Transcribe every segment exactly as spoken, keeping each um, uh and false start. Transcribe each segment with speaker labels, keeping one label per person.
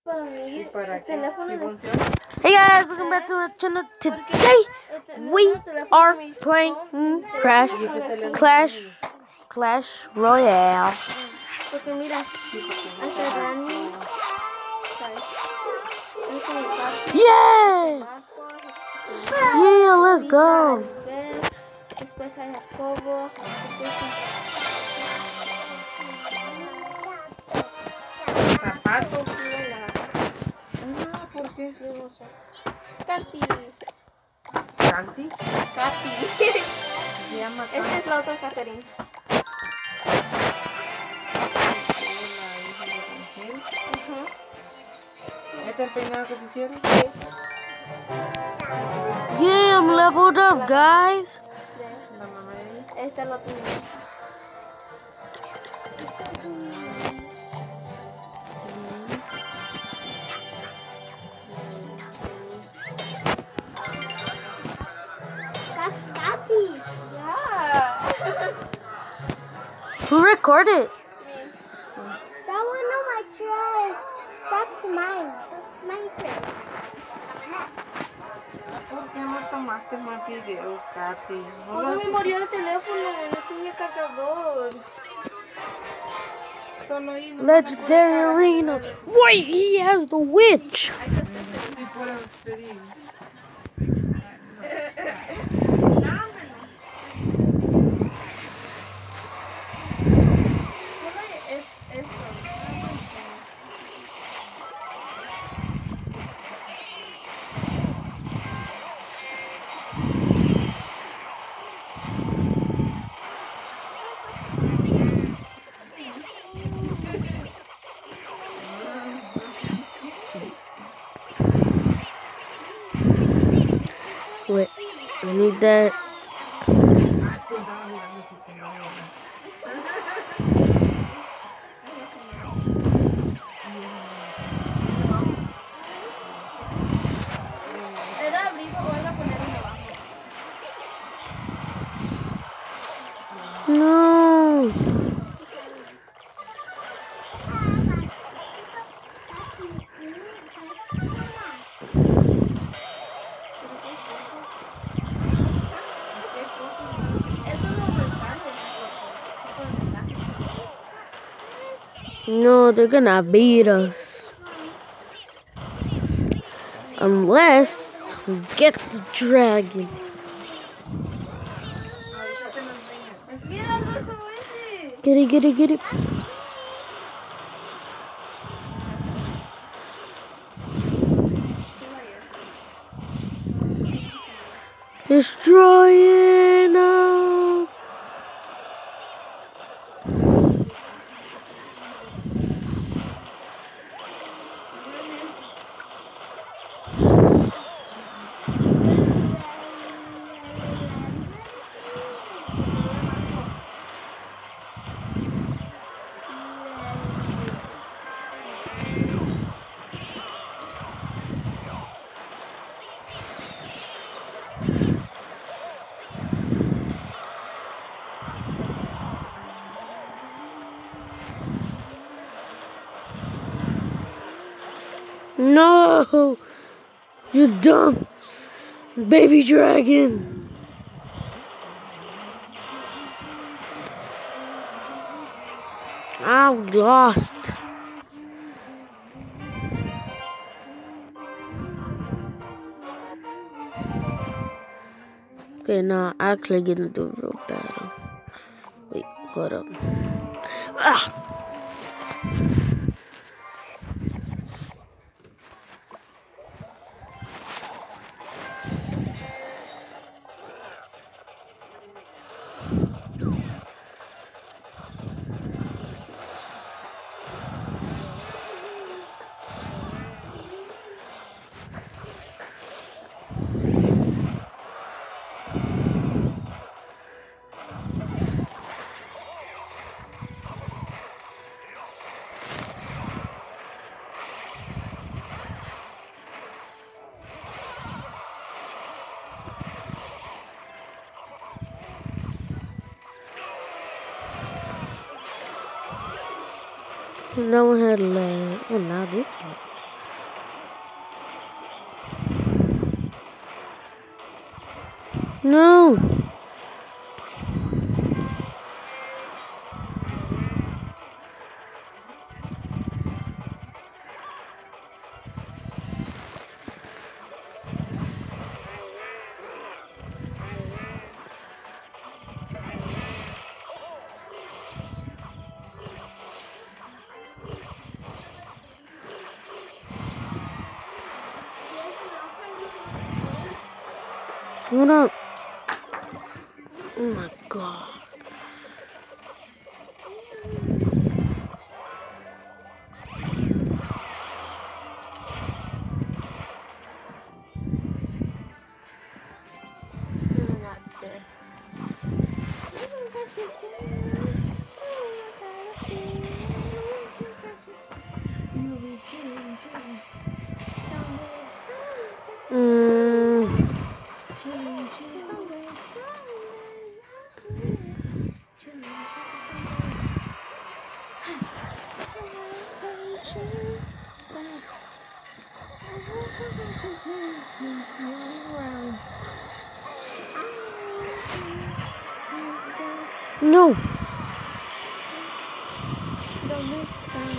Speaker 1: ¿Y para qué? ¿Y funciona?
Speaker 2: Hey guys, welcome back to my channel. Today we are playing Crash Clash Clash Royale.
Speaker 3: Porque mira, hasta Dani.
Speaker 2: Yes! Yeah, let's go.
Speaker 3: Después hay Jacobo.
Speaker 1: ¿Zapatos? Ah, ¿por qué?
Speaker 3: Katy.
Speaker 1: ¿Canti?
Speaker 3: Katy.
Speaker 1: Se llama Canti.
Speaker 3: Esta es la otra Catherine.
Speaker 1: ¿Este es el peinado que te hicieron?
Speaker 2: Yeah, I'm leveled up, guys.
Speaker 1: La mamá de ella.
Speaker 3: Esta es la otra. That's Katy. Yeah.
Speaker 2: Who recorded?
Speaker 3: That one on my dress. That's mine. That's my friend.
Speaker 1: ¿Por qué no tomaste más video, Katy? No
Speaker 3: Porque
Speaker 1: lo
Speaker 3: me murió el teléfono, no tenía cargador.
Speaker 1: solo ahí. No
Speaker 2: Legendary Arena. Wait, he has the witch.
Speaker 1: si fuera pedir.
Speaker 2: Wait, I need that.
Speaker 3: Era abrigo, voy a poner en abajo.
Speaker 2: No. No, they're gonna beat us. Unless we get the dragon.
Speaker 3: Mira, loco, ese.
Speaker 2: Get it, get it, get it. Destroy it now. No, you dumb baby dragon. Ah, we lost. Okay, now actually gonna do a real battle. Wait, hold up. Ah! No one had lag. Well, now this one. No. Hold up. Oh my god. Mm. No.
Speaker 3: Don't make sound.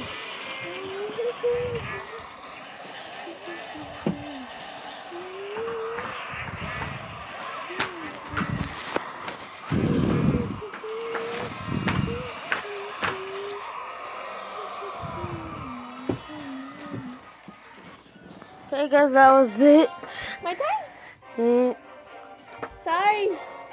Speaker 2: Okay, guys, that was it.
Speaker 3: My turn?
Speaker 2: Yeah.
Speaker 3: Sorry.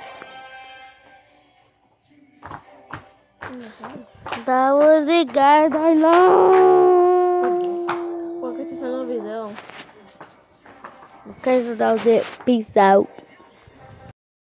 Speaker 2: That was it, guys. I love.
Speaker 3: Porque te saiu no vídeo.
Speaker 2: Okay, so that was it. Peace out.